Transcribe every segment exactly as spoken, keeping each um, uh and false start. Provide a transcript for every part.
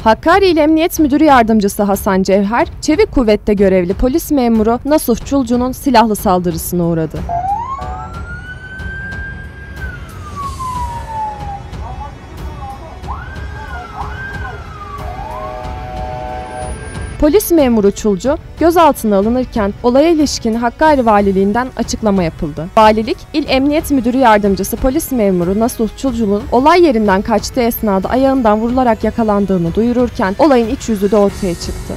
Hakkari İl Emniyet Müdürü Yardımcısı Hasan Cevher, Çevik Kuvvet'te görevli polis memuru Nasuh Çulcu'nun silahlı saldırısına uğradı. Polis memuru Çulcu gözaltına alınırken olaya ilişkin Hakkari Valiliğinden açıklama yapıldı. Valilik, İl Emniyet Müdürü Yardımcısı polis memuru Nasuh Çulcu'nun olay yerinden kaçtığı esnada ayağından vurularak yakalandığını duyururken olayın iç yüzü de ortaya çıktı.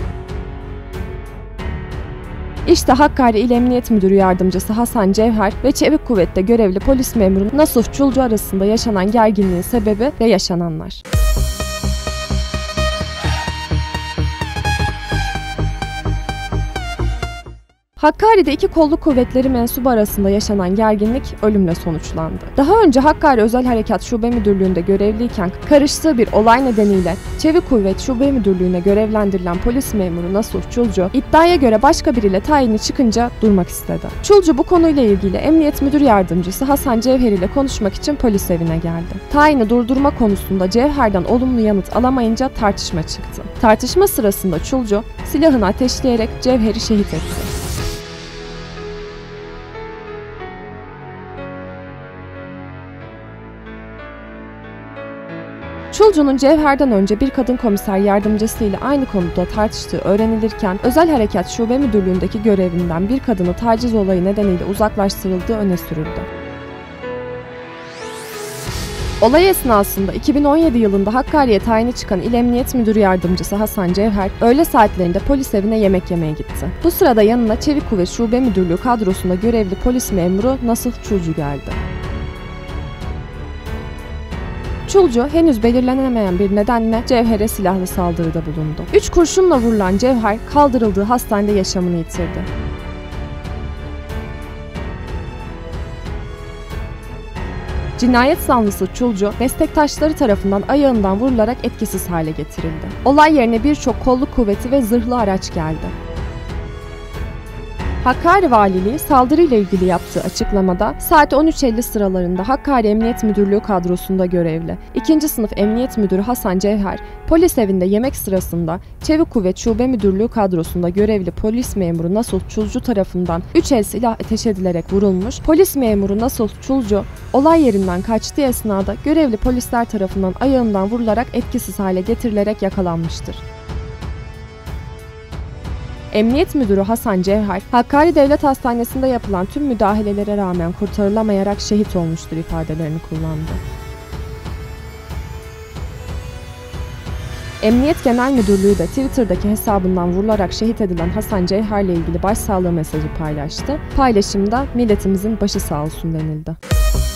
İşte Hakkari İl Emniyet Müdürü Yardımcısı Hasan Cevher ve Çevik Kuvvet'te görevli polis memuru Nasuh Çulcu arasında yaşanan gerginliğin sebebi ve yaşananlar. Hakkari'de iki kolluk kuvvetleri mensubu arasında yaşanan gerginlik ölümle sonuçlandı. Daha önce Hakkari Özel Harekat Şube Müdürlüğü'nde görevliyken karıştığı bir olay nedeniyle Çevik Kuvvet Şube Müdürlüğü'ne görevlendirilen polis memuru Nasuh Çulcu, iddiaya göre başka biriyle tayini çıkınca durmak istedi. Çulcu bu konuyla ilgili Emniyet Müdür Yardımcısı Hasan Cevher ile konuşmak için polis evine geldi. Tayini durdurma konusunda Cevher'den olumlu yanıt alamayınca tartışma çıktı. Tartışma sırasında Çulcu silahını ateşleyerek Cevher'i şehit etti. Çulcu'nun Cevher'den önce bir kadın komiser yardımcısı ile aynı konuda tartıştığı öğrenilirken Özel Harekat Şube Müdürlüğü'ndeki görevinden bir kadını taciz olayı nedeniyle uzaklaştırıldığı öne sürüldü. Olay esnasında iki bin on yedi yılında Hakkari'ye tayini çıkan İl Emniyet Müdürü Yardımcısı Hasan Cevher, öğle saatlerinde polis evine yemek yemeye gitti. Bu sırada yanına Çevik Kuvvet Şube Müdürlüğü kadrosunda görevli polis memuru Nasuh Çulcu geldi. Çulcu henüz belirlenemeyen bir nedenle Cevher'e silahlı saldırıda bulundu. Üç kurşunla vurulan Cevher kaldırıldığı hastanede yaşamını yitirdi. Cinayet zanlısı Çulcu, meslektaşları tarafından ayağından vurularak etkisiz hale getirildi. Olay yerine birçok kolluk kuvveti ve zırhlı araç geldi. Hakkari Valiliği saldırıyla ilgili yaptığı açıklamada saat on üç elli sıralarında Hakkari Emniyet Müdürlüğü kadrosunda görevli ikinci sınıf Emniyet Müdürü Hasan Cevher, polis evinde yemek sırasında Çevik Kuvvet Şube Müdürlüğü kadrosunda görevli polis memuru Nasuh Çulcu tarafından üç el silah ateş edilerek vurulmuş. Polis memuru Nasuh Çulcu olay yerinden kaçtığı esnada görevli polisler tarafından ayağından vurularak etkisiz hale getirilerek yakalanmıştır. Emniyet Müdürü Hasan Cevher, Hakkari Devlet Hastanesi'nde yapılan tüm müdahalelere rağmen kurtarılamayarak şehit olmuştur ifadelerini kullandı. Emniyet Genel Müdürlüğü de Twitter'daki hesabından vurularak şehit edilen Hasan Cevher ile ilgili başsağlığı mesajı paylaştı. Paylaşımda milletimizin başı sağ olsun denildi.